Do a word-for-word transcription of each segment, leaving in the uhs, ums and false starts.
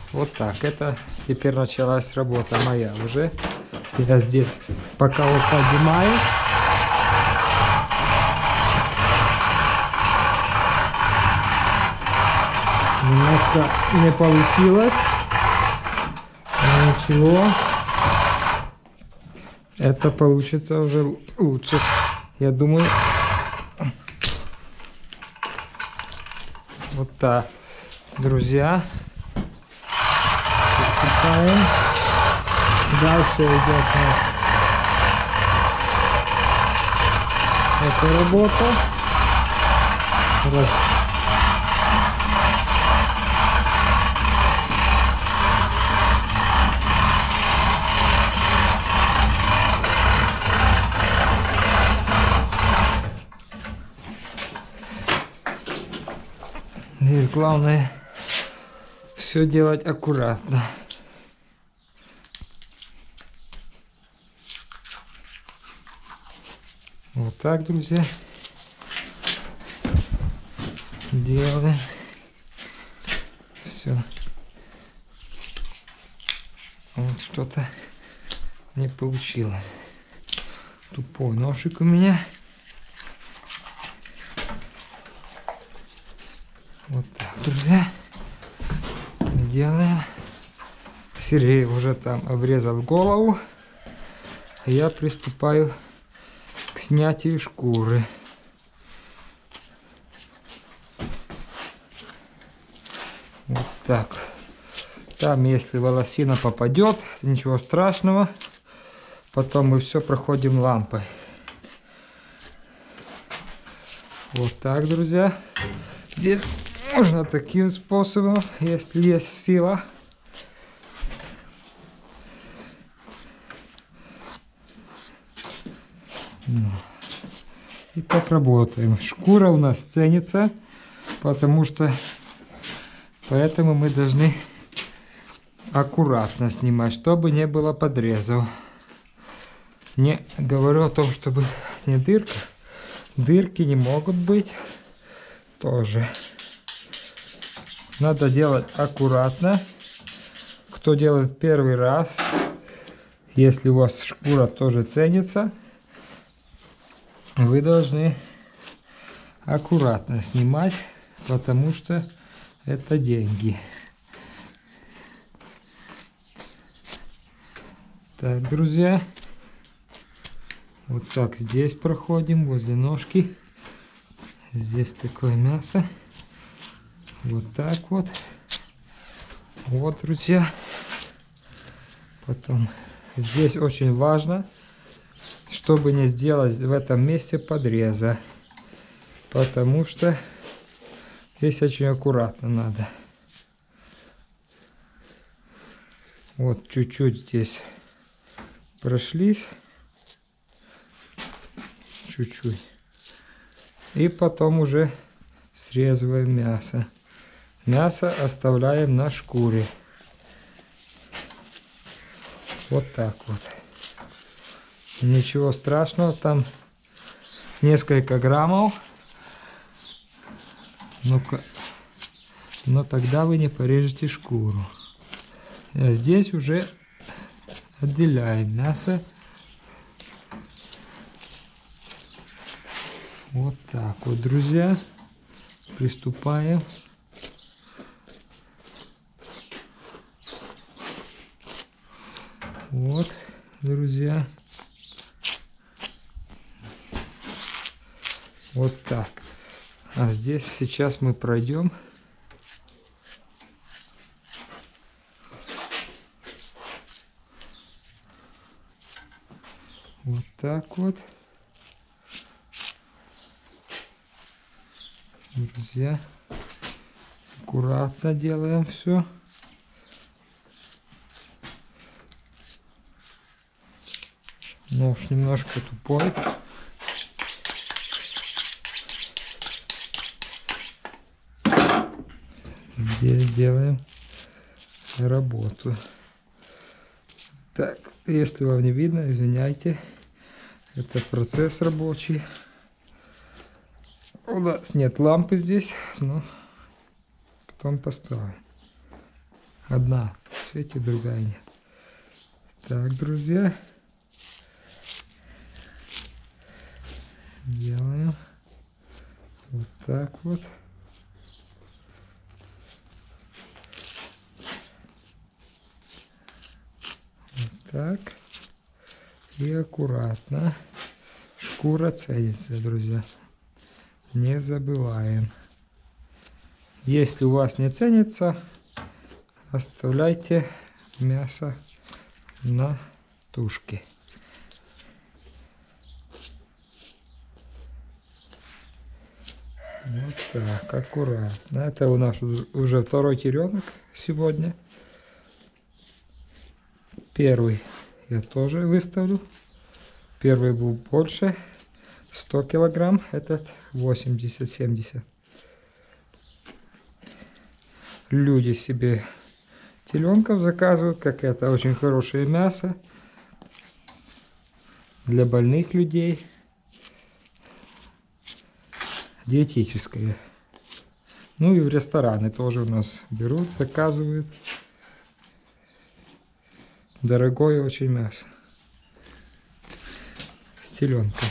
Вот так. Это теперь началась работа моя уже. Я здесь пока вот поднимаю. Немножко не получилось. Но ничего. Это получится уже лучше. Я думаю. Вот так. Друзья. Приступаем. Дальше идет эта работа. Раз. Здесь главное все делать аккуратно. Вот так, друзья, делаем все. Вот что-то не получилось. Тупой ножик у меня. Вот так, друзья, мы делаем. Сергей уже там обрезал голову. Я приступаю к снятию шкуры. Вот так. Там, если волосина попадет, ничего страшного. Потом мы все проходим лампой. Вот так, друзья. Здесь можно таким способом, если есть сила. И так работаем. Шкура у нас ценится, потому что поэтому мы должны аккуратно снимать, чтобы не было подрезов. Не говорю о том, чтобы не дырка. Дырки не могут быть тоже. Надо делать аккуратно. Кто делает первый раз, если у вас шкура тоже ценится, вы должны аккуратно снимать, потому что это деньги. Так, друзья, вот так здесь проходим, возле ножки. Здесь такое мясо. Вот так вот. Вот, друзья. Потом здесь очень важно, чтобы не сделать в этом месте подреза, потому что здесь очень аккуратно надо. Вот чуть-чуть здесь прошлись, чуть-чуть, и потом уже срезаем мясо. Мясо оставляем на шкуре. Вот так вот. Ничего страшного, там несколько граммов, но, но тогда вы не порежете шкуру. А здесь уже отделяем мясо. Вот так вот, друзья, приступаем. Вот, друзья. Вот так. А здесь сейчас мы пройдем. Вот так вот. Друзья, аккуратно делаем все. Нож немножко тупой. Здесь делаем работу. Так, если вам не видно, извиняйте. Это процесс рабочий. У нас нет лампы здесь, но потом поставим. Одна светит, другая нет. Так, друзья. Делаем вот так вот. Вот так. И аккуратно. Шкура ценится, друзья. Не забываем. Если у вас не ценится, оставляйте мясо на тушке. Вот так, аккуратно. Это у нас уже второй теленок сегодня. Первый я тоже выставлю. Первый был больше, сто килограмм, этот восемьдесят-семьдесят. Люди себе теленков заказывают, как это очень хорошее мясо для больных людей, диетическое. Ну и в рестораны тоже у нас берут, заказывают. Дорогое очень мясо с теленком.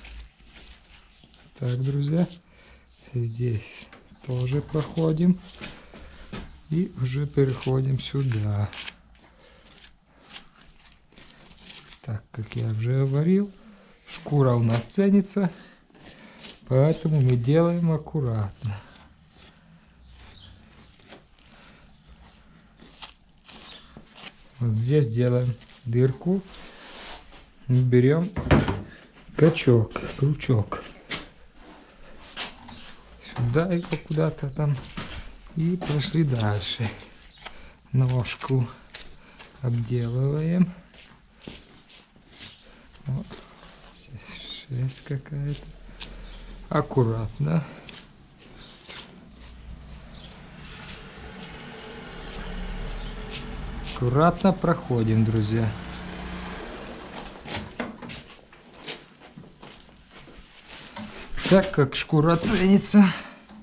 Так, друзья, здесь тоже проходим. И уже переходим сюда. Так, как я уже говорил, шкура у нас ценится, поэтому мы делаем аккуратно. Вот здесь делаем дырку, берем качок, крючок. Сюда его куда-то там. И пошли дальше. Ножку обделываем. Вот. Здесь шерсть какая-то. Аккуратно. Аккуратно проходим, друзья. Так как шкура ценится.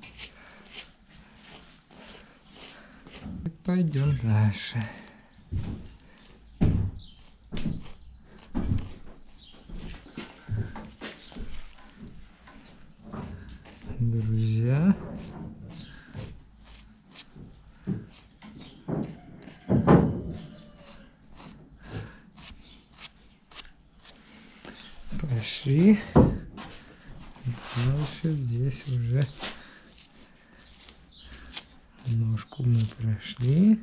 Пойдем дальше. Друзья. Пошли. Дальше здесь уже ножку мы прошли.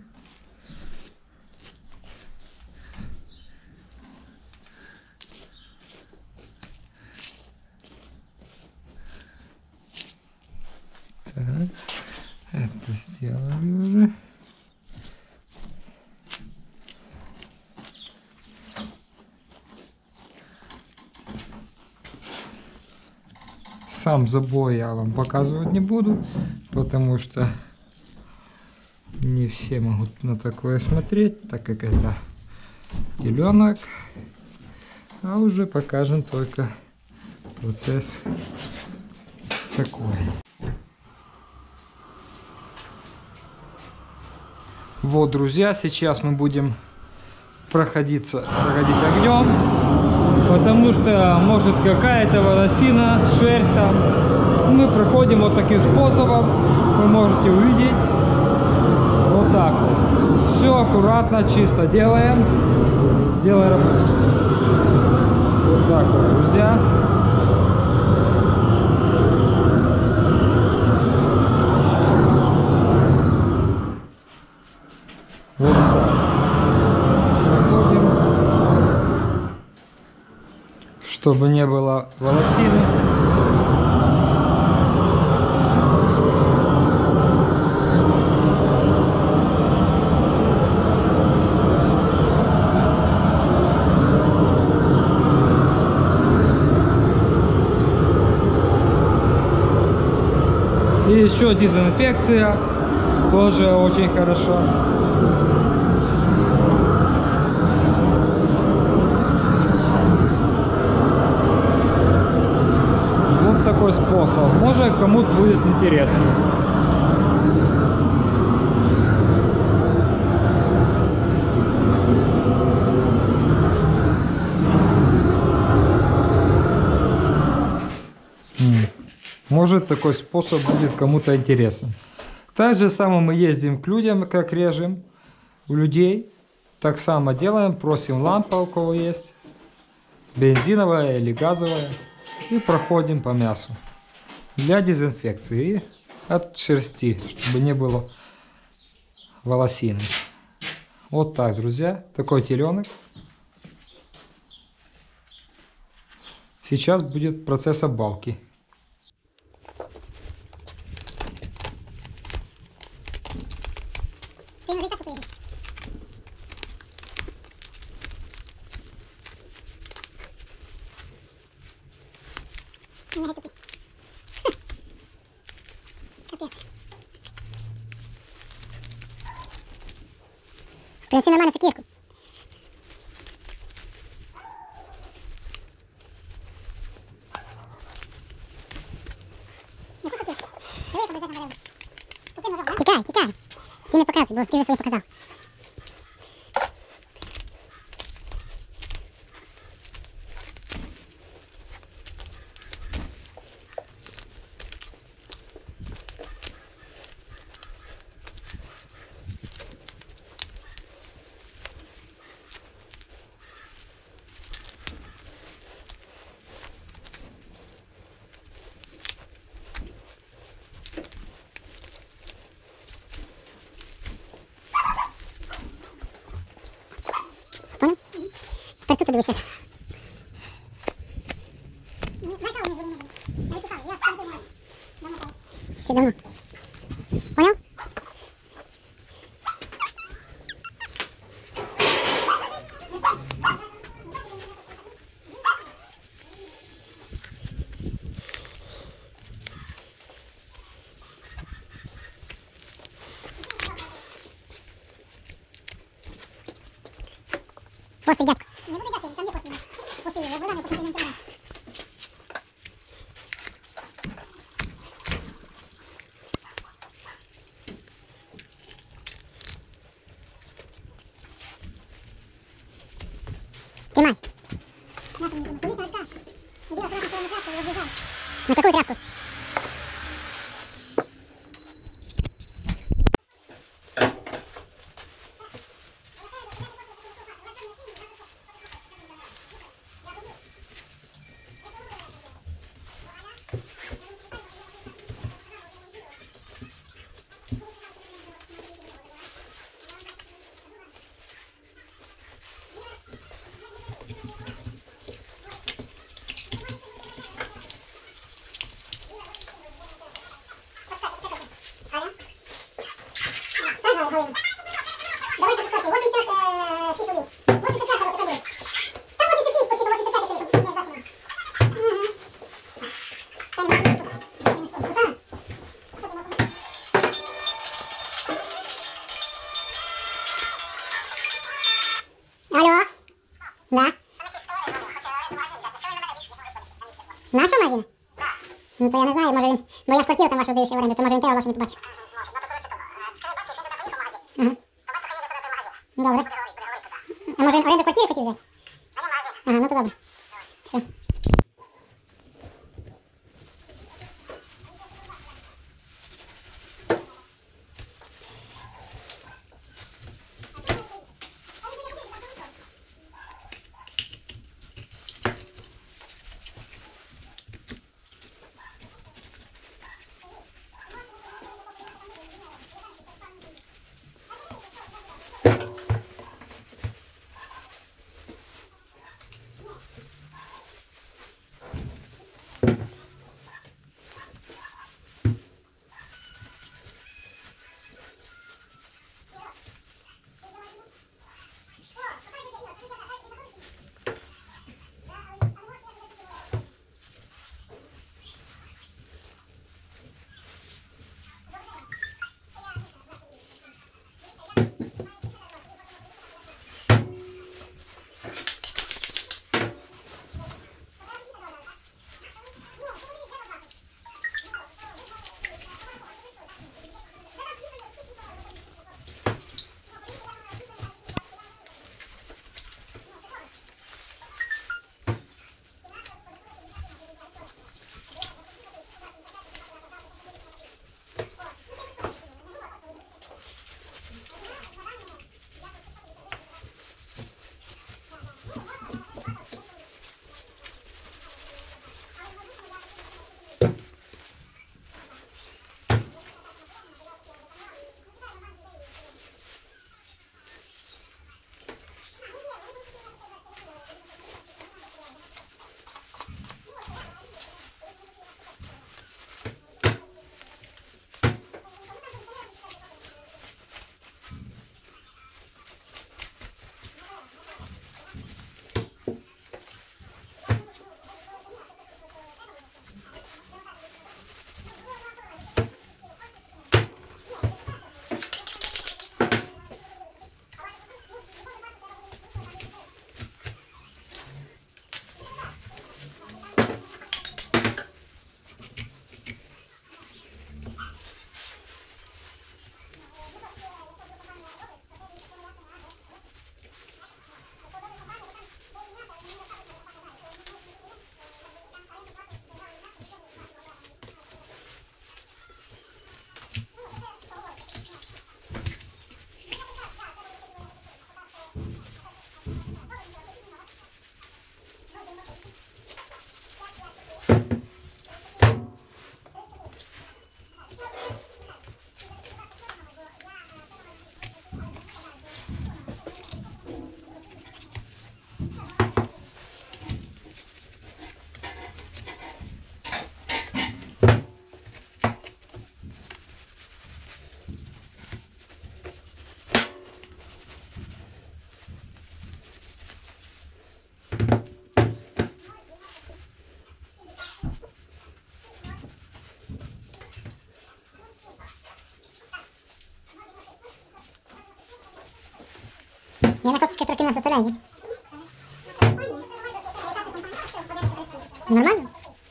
Так, это сделали уже. Сам забой я вам показывать не буду, потому что не все могут на такое смотреть, так как это теленок. А уже покажем только процесс такой. Вот, друзья, сейчас мы будем проходиться, проходить огнем, потому что может какая-то волосина, шерсть там. Мы проходим вот таким способом, вы можете увидеть. Вот так вот. Все аккуратно, чисто делаем. Делаем вот так вот, друзья. Вот так. Проходим. Чтобы не было волосины. И еще дезинфекция, тоже очень хорошо. Вот такой способ. Может, кому-то будет интересно. Может, такой способ будет кому-то интересен. Так же самое мы ездим к людям, как режем у людей. Так само делаем, просим лампа, у кого есть, бензиновая или газовая, и проходим по мясу для дезинфекции и от шерсти, чтобы не было волосины. Вот так, друзья, такой теленок. Сейчас будет процесс обвалки. Принеси нормально сокирку. Тікай, тікай. Ти не показуй, бо ти вже своє показав. Понял? Тепер тут дивися. Ще давно. Понял? Хвостик, дядько. Не буде дядько, там є хвостик. Хвостик, я вода не посадила на інтернет. Тримай. На какую тряпку? Давайте, кстати, восемьдесят шесть рублей. восемьдесят пять, короче, рублей. Там восемьдесят шесть, почти восемьдесят пять, чтобы не засунули. Угу. Там алло. Да. В нашому магазині? Ну то я не знаю, може він, бо я ж квартиру там вашу даю ще в оренду, то може він тебе вашу не побачив. Ага. Добре. А може він оренду квартири хотів взяти? Ага, ну то добре. Все. Я на косточке прокинула состояние. Нормально?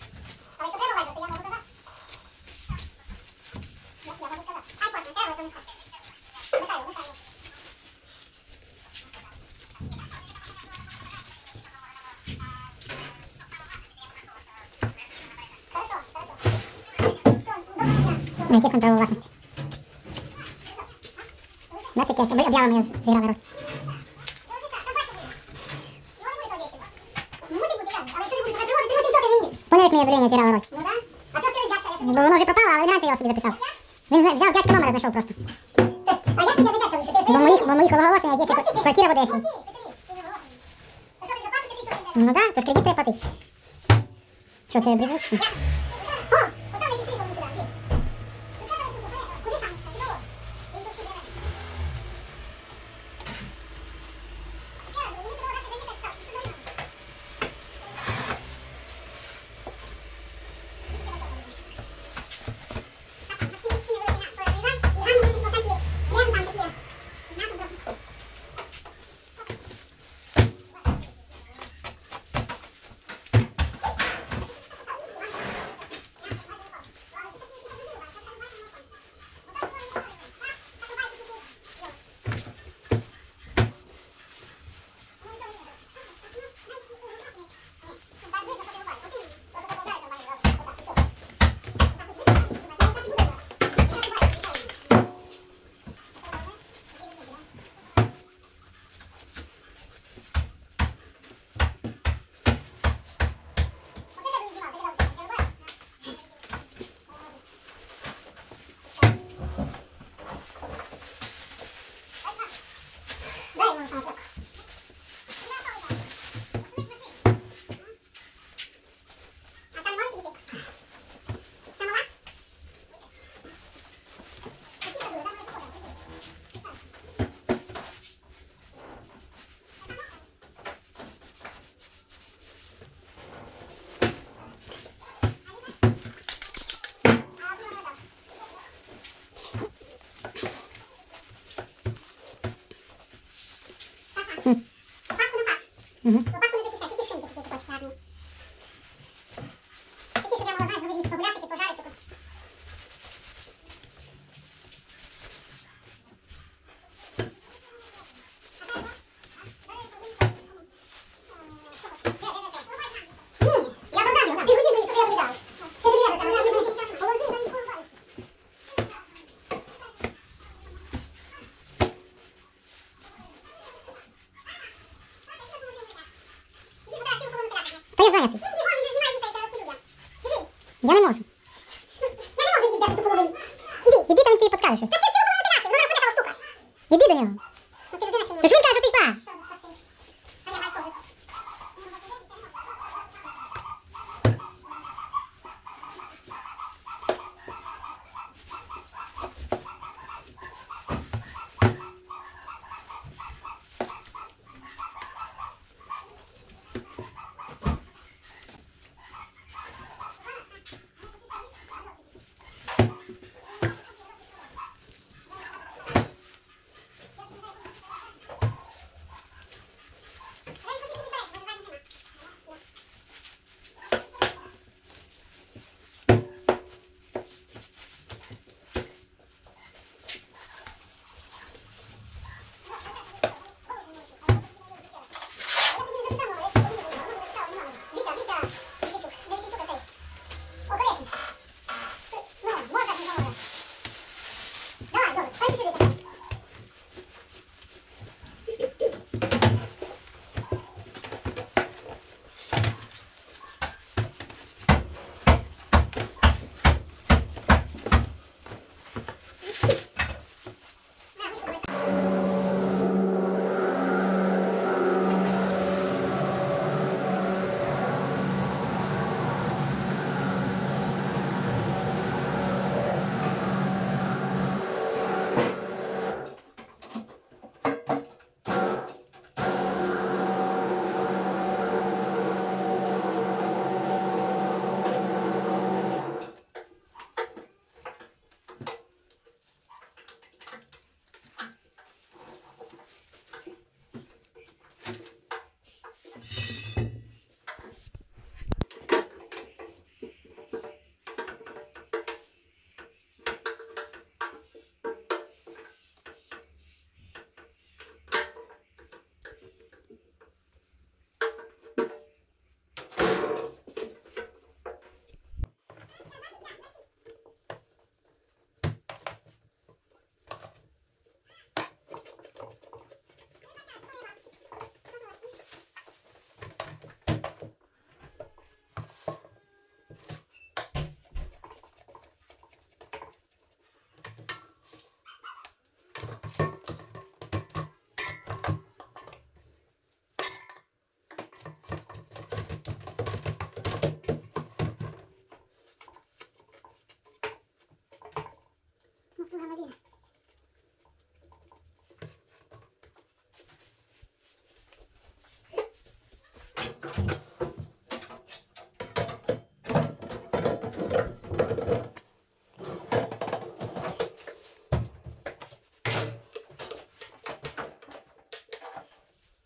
Якийсь там право власності. Бачите, як об'явами я зіграла роль. Поняв, як моє об'явлення зіграла роль. Ну да? А що через дядька? Я собі... Бо воно вже пропало, але він раніше його собі записав. Він взяв дядька номера, знайшов просто. А як тебе не дядька лише? Через Бо в моїх, бо в моїх оголошеннях є ще квартира в Одесі. Ти що, ти заплатиш, чи ти що? Ну так, да, тож кредит треба платити. Що, це беззвучно? О, поставь эти три сюда, где? Куди там? Чудово. Я йду всі бере. Я, мені треба раніше заїхати, так, що нормально. Саша, на ті всі великі нас порозрізати, і рано будуть отакі, прямо там такі. М'ясо трохи. Дай ему самотек. А там вон пилит. Там мала? Лопатку на паш. Угу. Лопатку не защищай, тільки шинки такі кусочки гарні. Такі, щоб я могла, знаєш, зробити погуляшити, пожарити. таку. Ні, я продам його, півгодини мені, коли я продав. Ще не треба, там, я не положи, там не положи. Та я зайнятий. Я не можу. Іди, там він тобі підкаже щось. Іди до нього. Тож він каже, що пішла.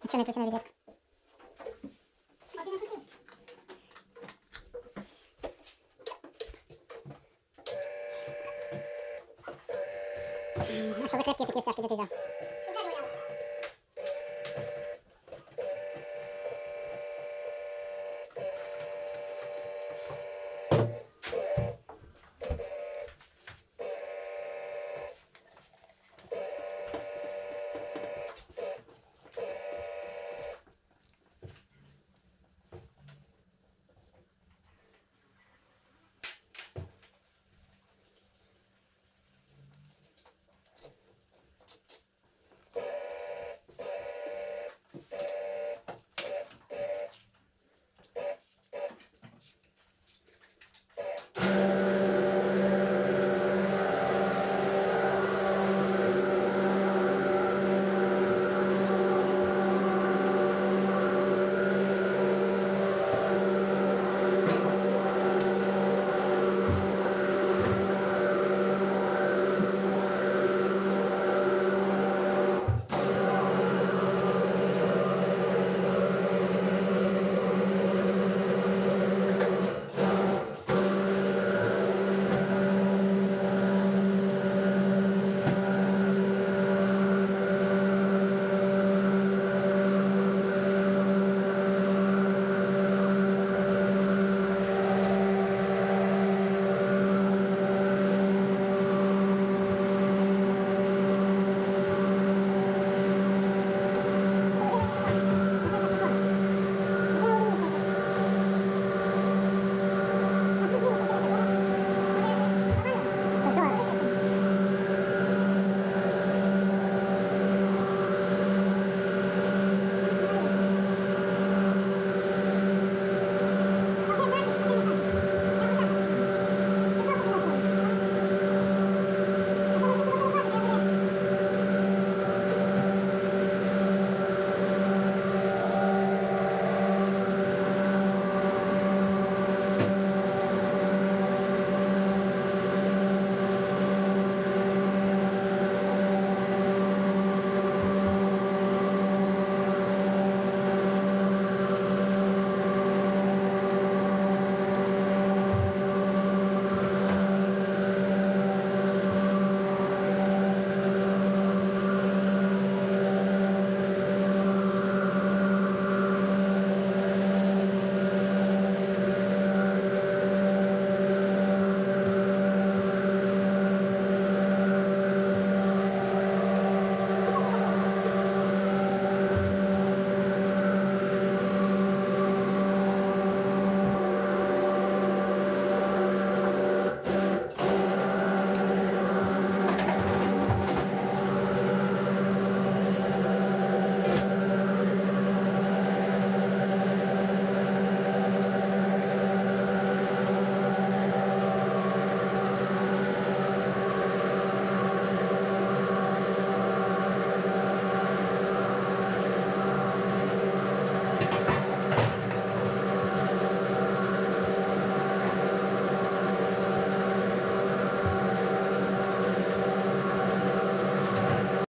А что не включена визитка?